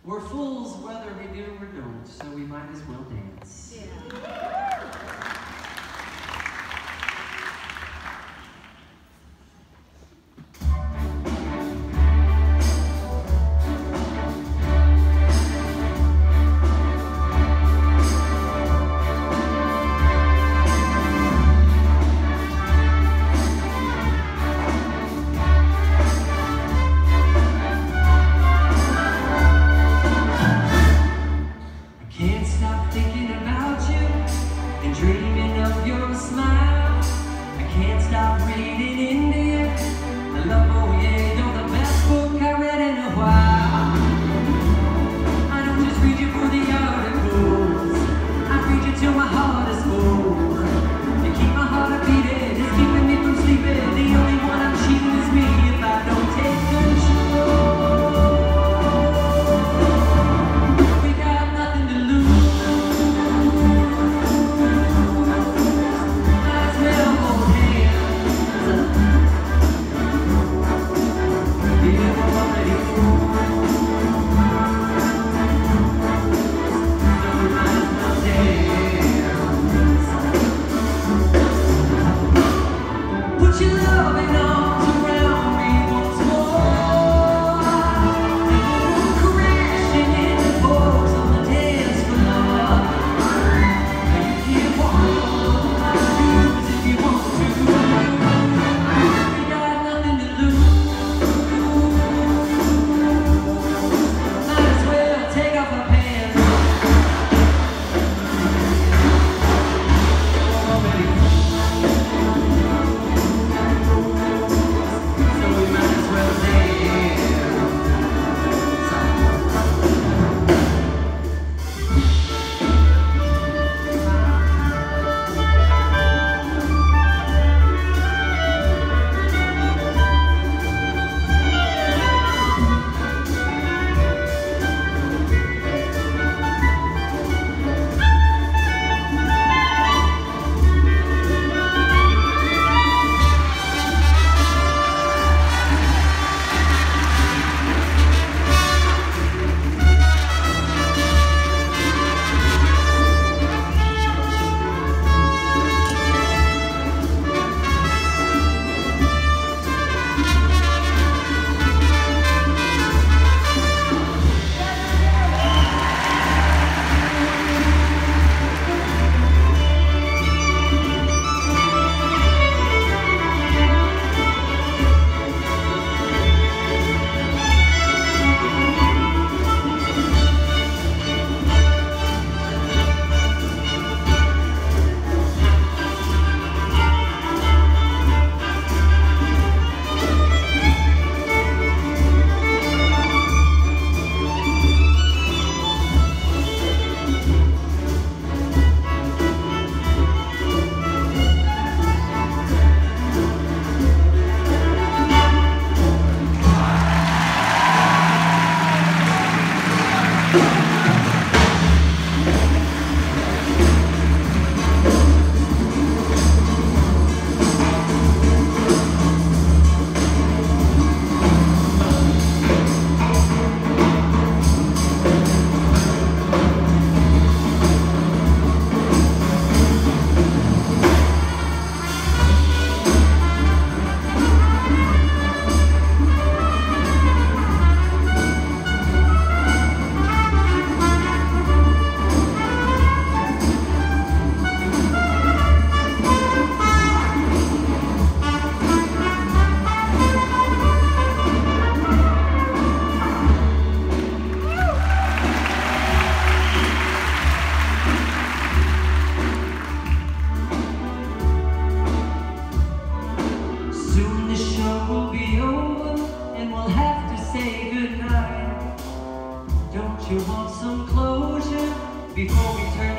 We're fools whether we do or don't, so we might as well dance. Yeah. Dreaming of your smile, I can't stop reading into you. I love, oh yeah, you're the best book I read in a while. I don't just read you for the articles, I read you till my heart is full. You keep my heart a beating, it's keeping me from sleeping. The only one I'm cheating is me if I don't take control. We got nothing to lose. You want some closure before we turn